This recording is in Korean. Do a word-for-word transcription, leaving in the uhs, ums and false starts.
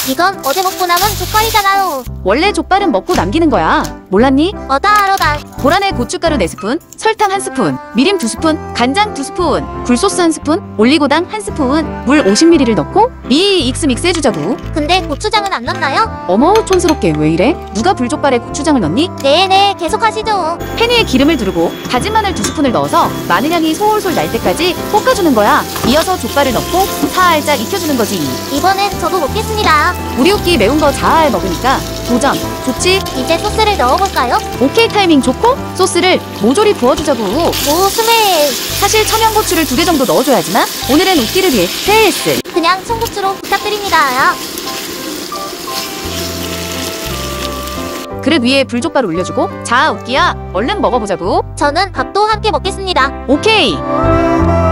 이건 어제 먹고 남은 족발이잖아요. 원래 족발은 먹고 남기는 거야. 몰랐니? 뭐다 알아 난. 보란에 고춧가루 네 스푼, 설탕 한 스푼, 미림 두 스푼, 간장 두 스푼, 굴소스 한 스푼, 올리고당 한 스푼, 물 오십 밀리리터를 넣고 미 익스 믹스 해주자고. 근데 고추장은 안 넣나요? 어머 촌스럽게 왜 이래? 누가 불족발에 고추장을 넣니? 네네 계속 하시죠. 팬 위에 기름을 두르고 다진 마늘 두 스푼을 넣어서 마늘 향이 솔솔 날 때까지 볶아주는 거야. 이어서 족발을 넣고 살짝 익혀주는 거지. 이번엔 저도 먹겠습니다. 우리 호끼 매운 거 잘 먹으니까 도전. 좋지? 이제 소스를 넣어볼까요? 오케이 타이밍 좋고 소스를 모조리 부어주자고. 오 스멜. 사실 청양고추를 두 개 정도 넣어줘야지만 오늘은 웃기를 위해 패스. 그냥 청고추로 부탁드립니다. 그릇 위에 불족발 올려주고 자 웃기야 얼른 먹어보자고. 저는 밥도 함께 먹겠습니다. 오케이.